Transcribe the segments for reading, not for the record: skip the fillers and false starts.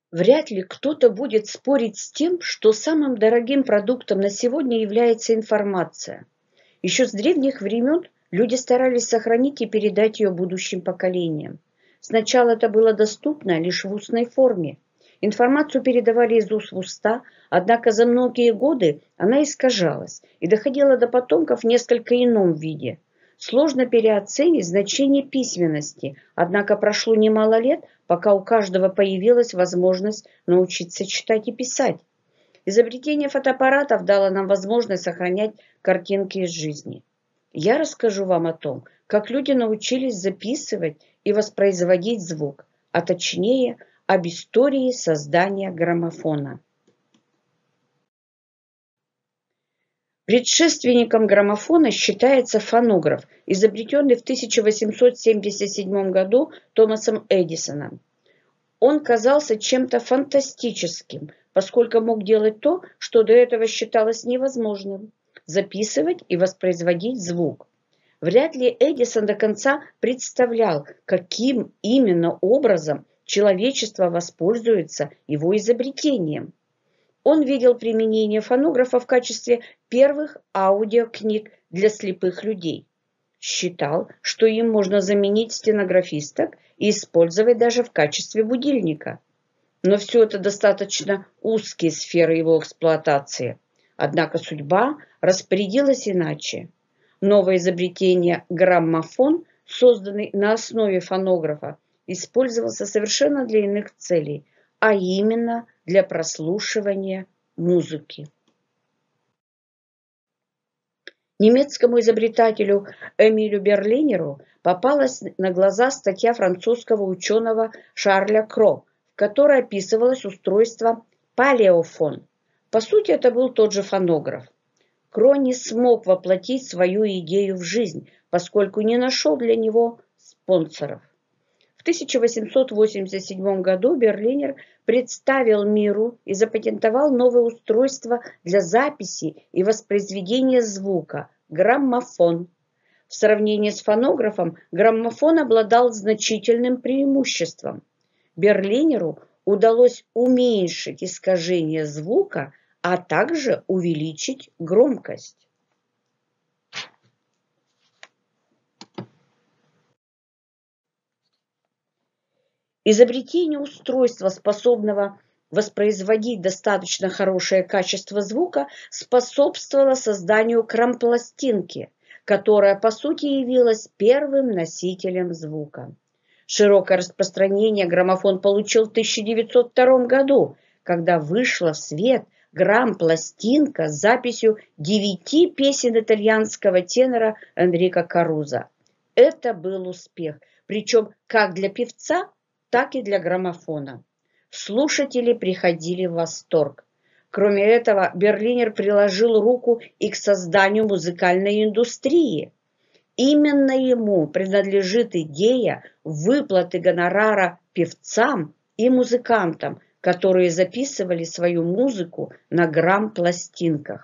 Вряд ли кто-то будет спорить с тем, что самым дорогим продуктом на сегодня является информация. Еще с древних времен люди старались сохранить и передать ее будущим поколениям. Сначала это было доступно лишь в устной форме. Информацию передавали из уст в уста, однако за многие годы она искажалась и доходила до потомков в несколько ином виде. Сложно переоценить значение письменности, однако прошло немало лет, пока у каждого появилась возможность научиться читать и писать. Изобретение фотоаппаратов дало нам возможность сохранять картинки из жизни. Я расскажу вам о том, как люди научились записывать и воспроизводить звук, а точнее об истории создания граммофона. Предшественником граммофона считается фонограф, изобретенный в 1877 году Томасом Эдисоном. Он казался чем-то фантастическим, поскольку мог делать то, что до этого считалось невозможным – записывать и воспроизводить звук. Вряд ли Эдисон до конца представлял, каким именно образом человечество воспользуется его изобретением. Он видел применение фонографа в качестве первых аудиокниг для слепых людей. Считал, что им можно заменить стенографисток и использовать даже в качестве будильника. Но все это достаточно узкие сферы его эксплуатации. Однако судьба распорядилась иначе. Новое изобретение граммофон, созданный на основе фонографа, использовался совершенно для иных целей, а именно для прослушивания музыки. Немецкому изобретателю Эмилю Берлинеру попалась на глаза статья французского ученого Шарля Кро, в которой описывалось устройство палеофон. По сути, это был тот же фонограф. Кро не смог воплотить свою идею в жизнь, поскольку не нашел для него спонсоров. В 1887 году Берлинер представил миру и запатентовал новое устройство для записи и воспроизведения звука – граммофон. В сравнении с фонографом граммофон обладал значительным преимуществом. Берлинеру удалось уменьшить искажение звука, а также увеличить громкость. Изобретение устройства, способного воспроизводить достаточно хорошее качество звука, способствовало созданию кромпластинки, которая по сути явилась первым носителем звука. Широкое распространение граммофон получил в 1902 году, когда вышла в свет грампластинка с записью 9 песен итальянского тенора Энрико Карузо. Это был успех, причем как для певца, так и для граммофона. Слушатели приходили в восторг. Кроме этого, Берлинер приложил руку и к созданию музыкальной индустрии. Именно ему принадлежит идея выплаты гонорара певцам и музыкантам, которые записывали свою музыку на грамм-пластинках.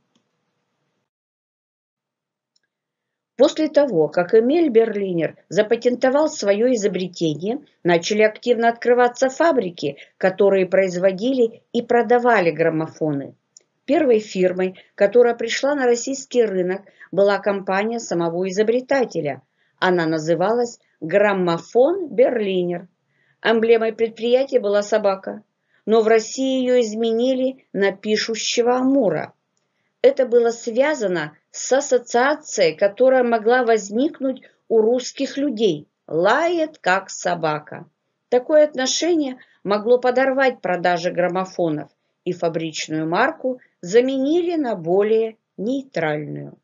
После того, как Эмиль Берлинер запатентовал свое изобретение, начали активно открываться фабрики, которые производили и продавали граммофоны. Первой фирмой, которая пришла на российский рынок, была компания самого изобретателя. Она называлась «Граммофон Берлинер». Эмблемой предприятия была собака, но в России ее изменили на пишущего амура. Это было связано с ассоциацией, которая могла возникнуть у русских людей. Лает, как собака. Такое отношение могло подорвать продажи граммофонов, и фабричную марку заменили на более нейтральную.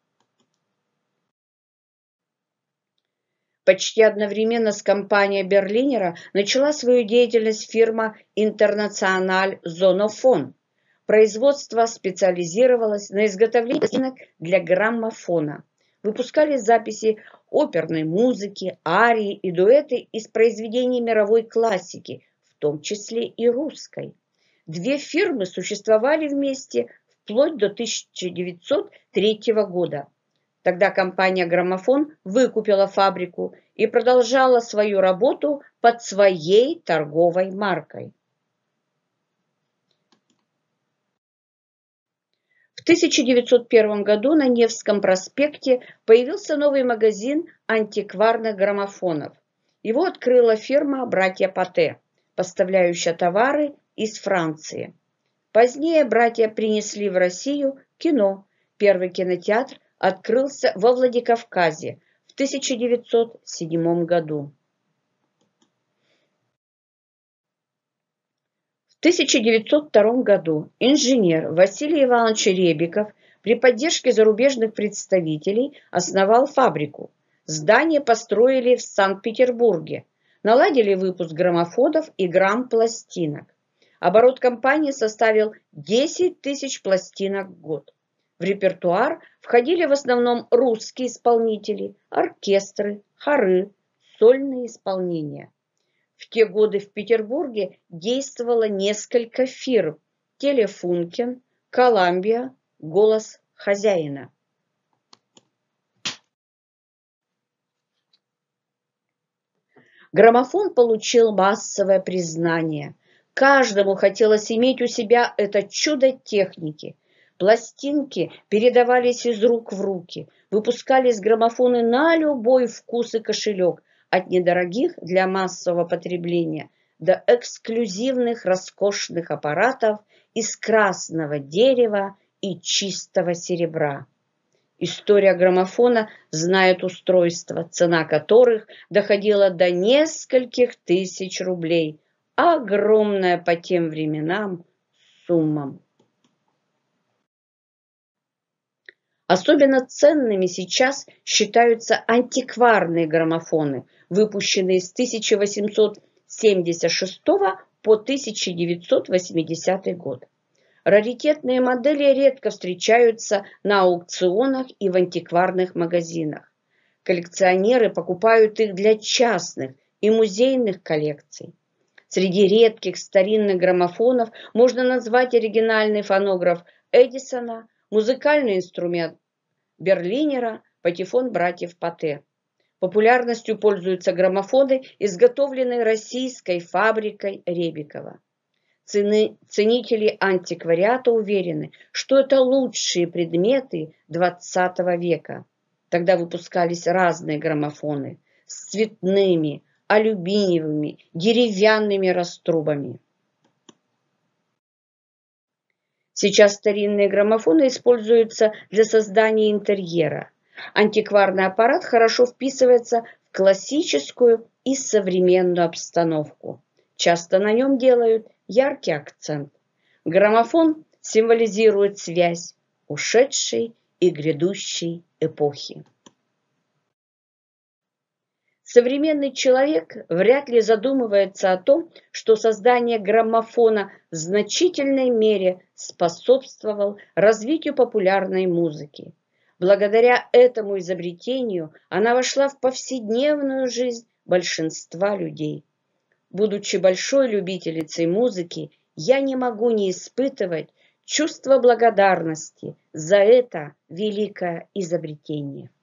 Почти одновременно с компанией Берлинера начала свою деятельность фирма «Интернациональ Зонофон». Производство специализировалось на изготовлении пластинок для граммофона. Выпускали записи оперной музыки, арии и дуэты из произведений мировой классики, в том числе и русской. Две фирмы существовали вместе вплоть до 1903 года. Тогда компания «Граммофон» выкупила фабрику и продолжала свою работу под своей торговой маркой. 1901 году на Невском проспекте появился новый магазин антикварных граммофонов. Его открыла фирма «Братья Патте», поставляющая товары из Франции. Позднее братья принесли в Россию кино. Первый кинотеатр открылся во Владикавказе в 1907 году. В 1902 году инженер Василий Иванович Ребиков при поддержке зарубежных представителей основал фабрику. Здание построили в Санкт-Петербурге, наладили выпуск граммофонов и грамм-пластинок. Оборот компании составил 10 тысяч пластинок в год. В репертуар входили в основном русские исполнители, оркестры, хоры, сольные исполнения. В те годы в Петербурге действовало несколько фирм: Телефункен, Коламбия, Голос хозяина. Граммофон получил массовое признание. Каждому хотелось иметь у себя это чудо техники. Пластинки передавались из рук в руки, выпускались граммофоны на любой вкус и кошелек, от недорогих для массового потребления до эксклюзивных роскошных аппаратов из красного дерева и чистого серебра. История граммофона знает устройства, цена которых доходила до нескольких тысяч рублей. Огромная по тем временам сумма. Особенно ценными сейчас считаются антикварные граммофоны, выпущенные с 1876 по 1980 год. Раритетные модели редко встречаются на аукционах и в антикварных магазинах. Коллекционеры покупают их для частных и музейных коллекций. Среди редких старинных граммофонов можно назвать оригинальный фонограф Эдисона, музыкальный инструмент Берлинера, патефон братьев Патте. Популярностью пользуются граммофоны, изготовленные российской фабрикой Ребикова. Ценители антиквариата уверены, что это лучшие предметы XX века. Тогда выпускались разные граммофоны с цветными, алюминиевыми, деревянными раструбами. Сейчас старинные граммофоны используются для создания интерьера. Антикварный аппарат хорошо вписывается в классическую и современную обстановку. Часто на нем делают яркий акцент. Граммофон символизирует связь ушедшей и грядущей эпохи. Современный человек вряд ли задумывается о том, что создание граммофона в значительной мере способствовало развитию популярной музыки. Благодаря этому изобретению она вошла в повседневную жизнь большинства людей. Будучи большой любительницей музыки, я не могу не испытывать чувство благодарности за это великое изобретение.